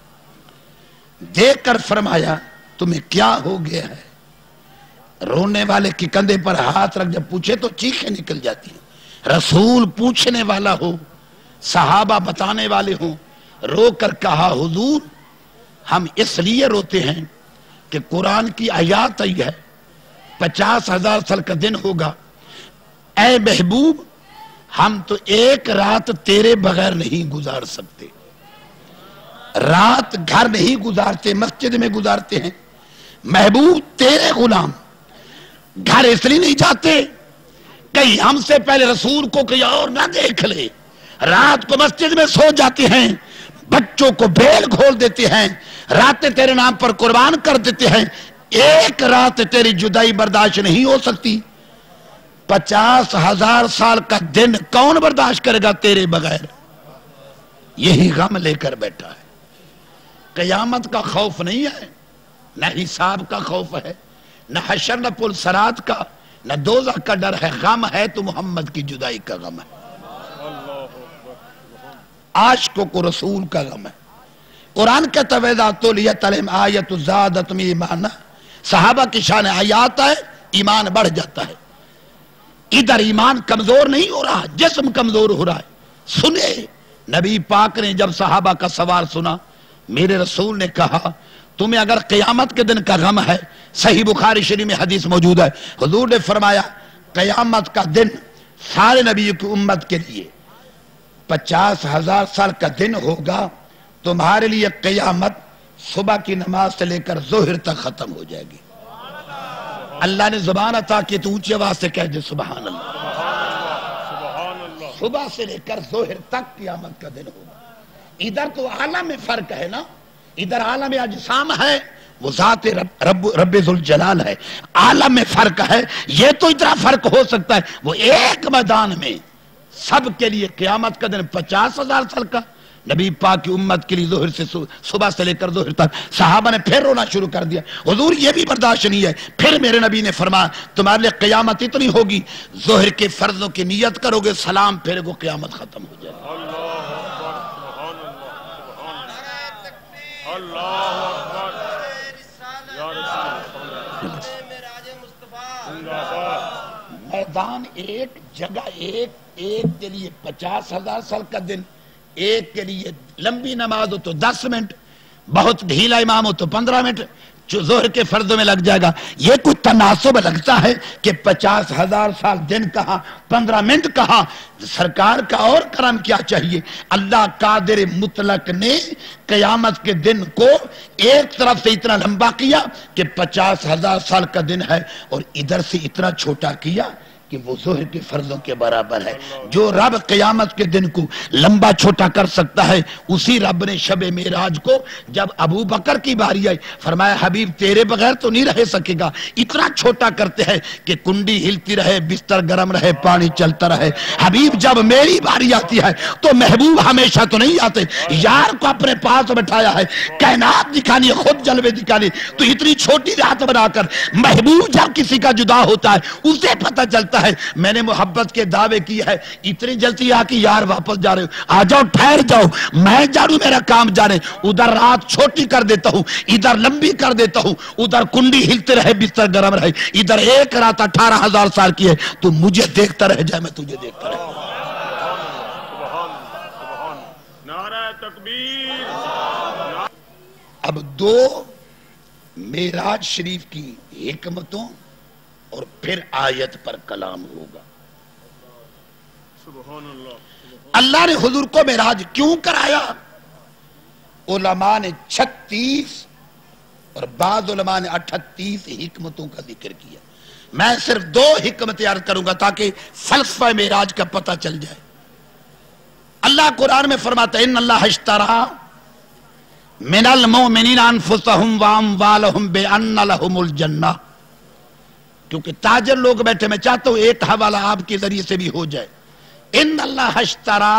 देखकर फरमाया तुम्हें क्या हो गया है? रोने वाले के कंधे पर हाथ रख जब पूछे तो चीखें निकल जाती हैं। रसूल पूछने वाला हो, सहाबा बताने वाले हो, रो कर कहा हुजूर हम इसलिए रोते हैं कि कुरान की आयत आई है पचास हजार साल का दिन होगा। ऐ महबूब हम तो एक रात तेरे बगैर नहीं गुजार सकते, रात घर नहीं गुजारते, मस्जिद में गुजारते हैं। महबूब तेरे गुलाम घर इसलिए नहीं जाते कहीं हमसे पहले रसूल को कहीं और ना देख ले, रात को मस्जिद में सो जाते हैं, बच्चों को भेड़ घोल देते हैं, रातें तेरे नाम पर कुर्बान कर देते हैं। एक रात तेरी जुदाई बर्दाश्त नहीं हो सकती। पचास हजार साल का दिन कौन बर्दाश्त करेगा तेरे बगैर? यही गम लेकर बैठा है। कयामत का खौफ नहीं है, न हिसाब का खौफ है, न हशर न पुल सरात का, न दोज़ख का डर है। गम है तो मोहम्मद की जुदाई का गम है, आशिकों को रसूल का गम है। कुरान के तवेदा तो लिया तलम आयत ज़ादत में ईमान, सहाबा की शान आयात है, ईमान बढ़ जाता है। इधर ईमान कमजोर नहीं हो रहा, जिस्म कमजोर हो रहा है। सुने नबी पाक ने जब सहाबा का सवाल सुना, मेरे रसूल ने कहा तुम्हें अगर क़यामत के दिन का गम है, सही बुखारी शरीफ में हदीस मौजूद है, हुजूर ने फरमाया क़यामत का दिन सारे नबी की उम्मत के लिए पचास हजार साल का दिन होगा। तुम्हारे लिए क़यामत सुबह की नमाज से लेकर ज़ोहर तक खत्म हो जाएगी। अल्लाह ने जुबान अता की तो ऊंची आवाज से कह दे सुभान अल्लाह। सुबह से लेकर ज़ोहर तक क़यामत का दिन होगा। इधर तो आलम में फर्क है ना, इधर आलम अजसाम है, वो ज़ात रब, रब, रब्बुल जलाल है। आलम में फर्क है, ये तो इतना फर्क हो सकता है। वो एक मैदान में सब के लिए क़यामत का दिन पचास हजार साल का। नबी पाक की उम्मत के लिए ज़ोहर से सुबह से लेकर ज़ोहर तक। सहाबा ने फिर रोना शुरू कर दिया, हुजूर ये भी बर्दाश्त नहीं है। फिर मेरे नबी ने फरमाया तुम्हारे लिए क़यामत इतनी होगी, ज़ोहर के फर्जों की नियत करोगे, सलाम फिर वो क़यामत खत्म हो जाएगी। मैदान एक, जगह एक, एक के लिए पचास हजार साल का दिन, एक के लिए लंबी नमाज हो तो दस मिनट, बहुत ढीला इमाम हो तो पंद्रह मिनट जो ज़ोहर के फर्जों में लग जाएगा। ये कुछ तनासुब लगता है कि पचास हजार साल दिन कहा, पंद्रह मिनट कहा। सरकार का और करम क्या चाहिए। अल्लाह कादिर मुतलक ने क़यामत के दिन को एक तरफ से इतना लंबा किया कि पचास हजार साल का दिन है, और इधर से इतना छोटा किया कि वो ज़ोहर के फर्जों के बराबर है। जो रब क़यामत के दिन को लंबा छोटा कर सकता है, उसी रब ने शबे मेराज को जब अबू बकर की बारी आई, फरमाया हबीब तेरे बगैर तो नहीं रह सकेगा। इतना छोटा करते हैं कि कुंडी हिलती रहे, बिस्तर गर्म रहे, पानी चलता रहे। हबीब जब मेरी बारी आती है तो महबूब हमेशा तो नहीं आते, यार को अपने पास बैठाया है, कायनात दिखानी है, खुद जलवे दिखानी। तो इतनी छोटी रात बनाकर महबूब जब किसी का जुदा होता है उसे पता चलता है मैंने मोहब्बत के दावे किए है। इतनी जल्दी आके यार वापस जा रहे हो, आ जाओ, ठहर जाओ, मैं जारूं, मेरा काम जाने। उधर रात छोटी कर देता हूं, इधर लंबी कर देता हूं, उधर कुंडी हिलते रहे, बिस्तर गर्म रहे, इधर एक रात अठारह हजार साल की है। तो मुझे देखता रह जाए, मैं तुझे देखता रह। नारा तकबीर। अब दो मेराज शरीफ की हिकमतों और फिर आयत पर कलाम होगा। सुभान अल्लाह। अल्लाह ने हुजूर को मेराज क्यों कराया? उलमा ने छत्तीस और बाद उलमा ने अठतीस हिकमतों का जिक्र किया। मैं सिर्फ दो हिकमत याद करूंगा ताकि फलसफा मेराज का पता चल जाए। अल्लाह कुरान में फरमाता है इन अल्लाह इश्तरा मिनल मोमिनीन अनफुसहुम व अमवालहुम बिअन्न लहुमुल जन्नह। क्योंकि ताजर लोग बैठे, मैं चाहता हूं एक हवाला आपके जरिए से भी हो जाए। इन अल्लाह इश्तरा,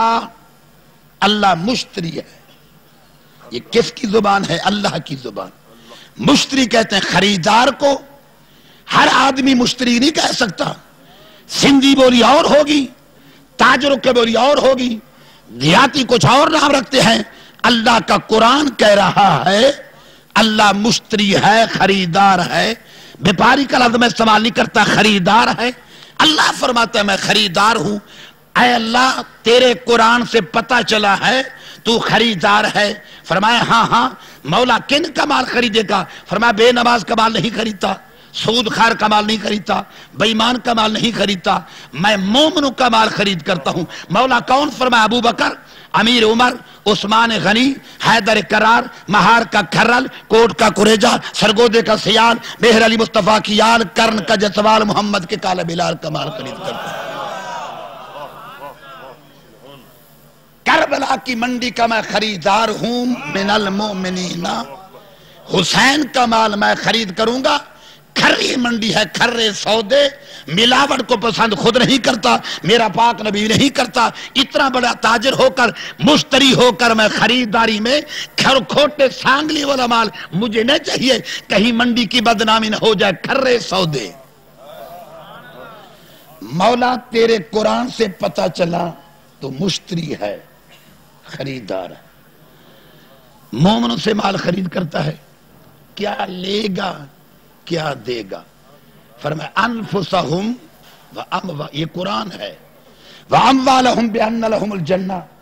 अल्लाह मुश्तरी है। ये किसकी जुबान है? अल्लाह की जुबान। مشتری کہتے ہیں خریدار کو. ہر آدمی مشتری نہیں کہہ سکتا. سندھی بولی اور ہوگی، تاجروں کے بولی اور ہوگی، دیہاتی کچھ اور نام رکھتے ہیں. اللہ کا قرآن کہہ رہا ہے اللہ مشتری ہے، خریدار ہے. بیپاری کا لفظ میں استعمال نہیں کرتا، خریدار ہے. اللہ فرماتا ہے میں خریدار ہوں. اے اللہ تیرے قرآن سے پتہ چلا ہے تو خریدار ہے. فرمایا ہاں ہاں. مولا کن کا مال خریدے گا؟ فرمایا بے نماز کا مال نہیں خریدتا، سود خار کا مال نہیں خریدتا، بے ایمان کا مال نہیں خریدتا، میں مومنوں کا مال خرید کرتا ہوں. مولا کون؟ فرمایا ابو بکر، امیر عمر، عثمان غنی، حیدر کرار، مہار کا کھرل، کوٹ کا قریجہ، سرگودے کا سیال، مہر علی مصطفیٰ کی یال، کرن کا جسوال، محمد کے کالے بلال کا مال خرید کرتا ہوں. کربلا کی منڈی کا میں خریدار ہوں. من المؤمنین، حسین کا مال میں خرید کروں گا. کھری منڈی ہے، کھرے سودے، ملاوٹ کو پسند خود نہیں کرتا، میرا پاک نبی نہیں کرتا. اتنا بڑا تاجر ہو کر، مشتری ہو کر میں خریداری میں کھر کھوٹے سانگلی والا مال مجھے نہیں چاہیے. کہیں منڈی کی بدنامی نہ ہو جائے. کھرے سودے. مولا تیرے قرآن سے پتہ چلا تو مشتری ہے، خریدار ہے. مومنوں سے مال خرید کرتا ہے. کیا لے گا کیا دے گا؟ فرمایا انفسہم و اموا، یہ قرآن ہے. وَأَمْوَالَهُمْ بِأَنَّ لَهُمُ الْجَنَّةِ